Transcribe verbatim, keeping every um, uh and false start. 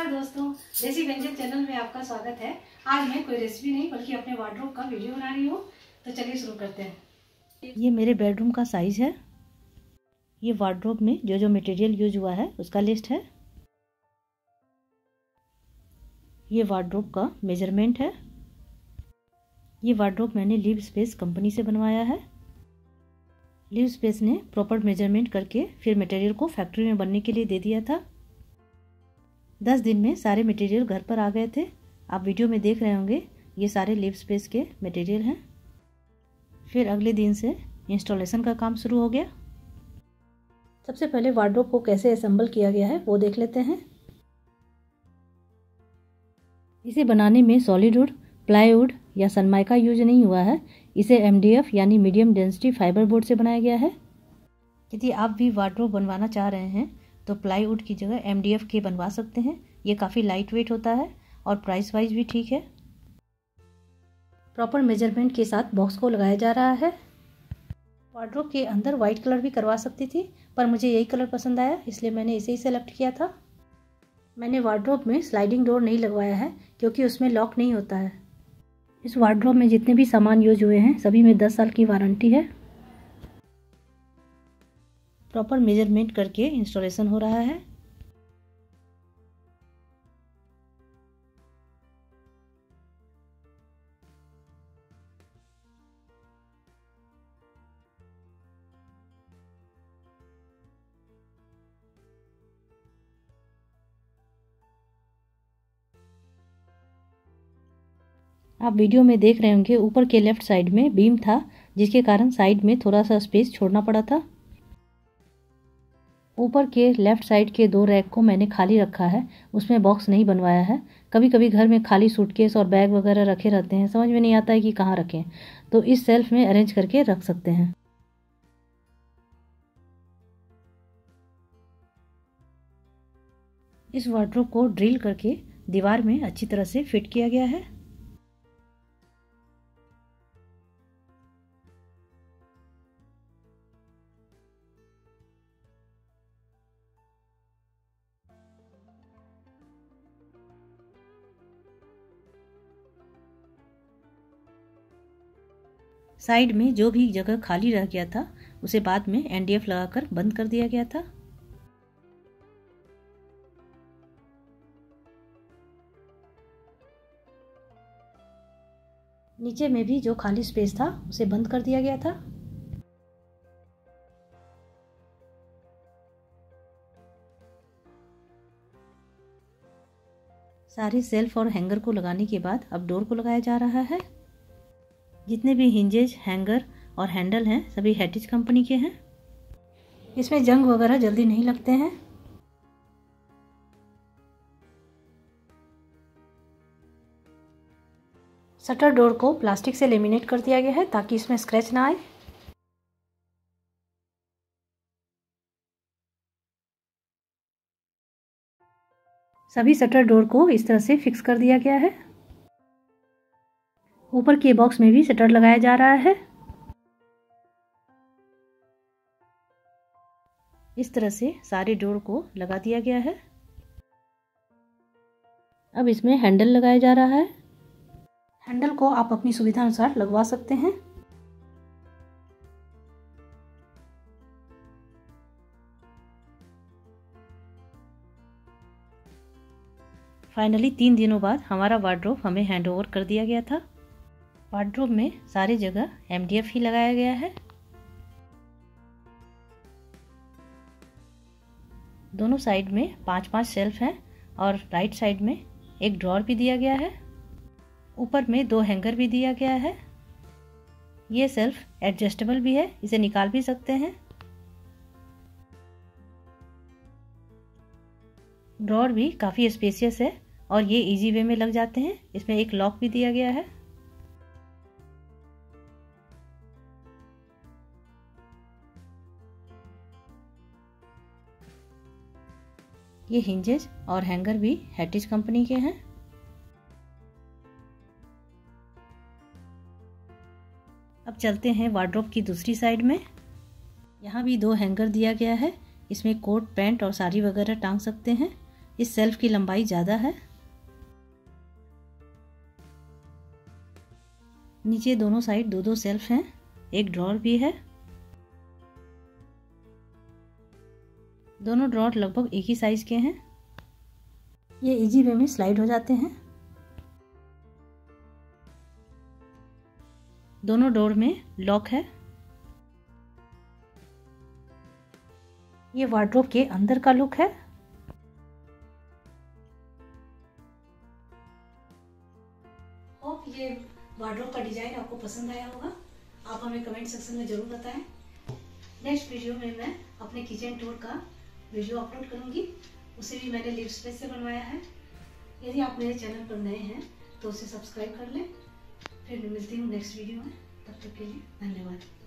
नमस्कार दोस्तों, देसी व्यंजन चैनल में आपका स्वागत है। आज मैं कोई रेसिपी नहीं बल्कि अपने वार्डरोब का वीडियो बना रही हूँ। तो चलिए शुरू करते हैं। ये मेरे बेडरूम का साइज है। ये वार्डरोब में जो जो मटेरियल यूज हुआ है उसका लिस्ट है। ये वार्डरोब का मेजरमेंट है। ये वार्डरोब मैंने लिव स्पेस कंपनी से बनवाया है। लिव स्पेस ने प्रॉपर मेजरमेंट करके फिर मटेरियल को फैक्ट्री में बनने के लिए दे दिया था। दस दिन में सारे मटेरियल घर पर आ गए थे। आप वीडियो में देख रहे होंगे, ये सारे लिव स्पेस के मटेरियल हैं। फिर अगले दिन से इंस्टॉलेशन का काम शुरू हो गया। सबसे पहले वार्डरोब को कैसे असेंबल किया गया है वो देख लेते हैं। इसे बनाने में सॉलिड वुड, प्लाईवुड या सनमाइका यूज नहीं हुआ है। इसे एम डी एफ यानी मीडियम डेंसिटी फाइबर बोर्ड से बनाया गया है। यदि आप भी वार्डरोब बनवाना चाह रहे हैं तो प्लाईवुड की जगह एम डी एफ के बनवा सकते हैं। ये काफ़ी लाइट वेट होता है और प्राइस वाइज भी ठीक है। प्रॉपर मेजरमेंट के साथ बॉक्स को लगाया जा रहा है। वार्डरोब के अंदर वाइट कलर भी करवा सकती थी, पर मुझे यही कलर पसंद आया, इसलिए मैंने इसे ही सेलेक्ट किया था। मैंने वार्डरोब में स्लाइडिंग डोर नहीं लगवाया है क्योंकि उसमें लॉक नहीं होता है। इस वार्डरोब में जितने भी सामान यूज हुए हैं सभी में दस साल की वारंटी है। प्रॉपर मेजरमेंट करके इंस्टॉलेशन हो रहा है। आप वीडियो में देख रहे होंगे ऊपर के लेफ्ट साइड में बीम था, जिसके कारण साइड में थोड़ा सा स्पेस छोड़ना पड़ा था। ऊपर के लेफ्ट साइड के दो रैक को मैंने खाली रखा है, उसमें बॉक्स नहीं बनवाया है। कभी कभी घर में खाली सूटकेस और बैग वगैरह रखे रहते हैं, समझ में नहीं आता है कि कहाँ रखें, तो इस सेल्फ में अरेंज करके रख सकते हैं। इस वार्डरोब को ड्रिल करके दीवार में अच्छी तरह से फिट किया गया है। साइड में जो भी जगह खाली रह गया था उसे बाद में एन डी एफ लगाकर बंद कर दिया गया था। नीचे में भी जो खाली स्पेस था उसे बंद कर दिया गया था। सारे सेल्फ और हैंगर को लगाने के बाद अब डोर को लगाया जा रहा है। जितने भी हिंजेज, हैंगर और हैंडल हैं सभी हैटिज कंपनी के हैं। इसमें जंग वगैरह जल्दी नहीं लगते हैं। शटर डोर को प्लास्टिक से लेमिनेट कर दिया गया है ताकि इसमें स्क्रैच ना आए। सभी शटर डोर को इस तरह से फिक्स कर दिया गया है। ऊपर के बॉक्स में भी शटर लगाया जा रहा है। इस तरह से सारे डोर को लगा दिया गया है। अब इसमें हैंडल लगाया जा रहा है। हैंडल को आप अपनी सुविधा अनुसार लगवा सकते हैं। फाइनली तीन दिनों बाद हमारा वार्डरोब हमें हैंडओवर कर दिया गया था। वार्डरोब में सारी जगह एम डी एफ ही लगाया गया है। दोनों साइड में पांच पांच सेल्फ हैं और राइट साइड में एक ड्रॉर भी दिया गया है। ऊपर में दो हैंगर भी दिया गया है। ये सेल्फ एडजस्टेबल भी है, इसे निकाल भी सकते हैं। ड्रॉर भी काफ़ी स्पेसियस है और ये इजी वे में लग जाते हैं। इसमें एक लॉक भी दिया गया है। ये हिंजेस और हैंगर भी हैटिज कंपनी के हैं। अब चलते हैं वार्डरोब की दूसरी साइड में। यहाँ भी दो हैंगर दिया गया है। इसमें कोट, पैंट और साड़ी वगैरह टांग सकते हैं। इस सेल्फ की लंबाई ज़्यादा है। नीचे दोनों साइड दो दो सेल्फ हैं, एक ड्रॉर भी है। दोनों ड्रॉर लगभग एक ही साइज के हैं। ये इजी वे में स्लाइड हो जाते हैं। दोनों डोर में लॉक है। ये वार्डरोब के अंदर का लुक है। होप ये वार्डरोब का डिजाइन आपको पसंद आया होगा। आप हमें कमेंट सेक्शन में जरूर बताएं। नेक्स्ट वीडियो में मैं अपने किचन टूर का वीडियो अपलोड करूंगी। उसे भी मैंने लिव स्पेस से बनवाया है। यदि आप मेरे चैनल पर नए हैं तो उसे सब्सक्राइब कर लें। फिर मिलती हूँ नेक्स्ट वीडियो में। तब तक के लिए धन्यवाद।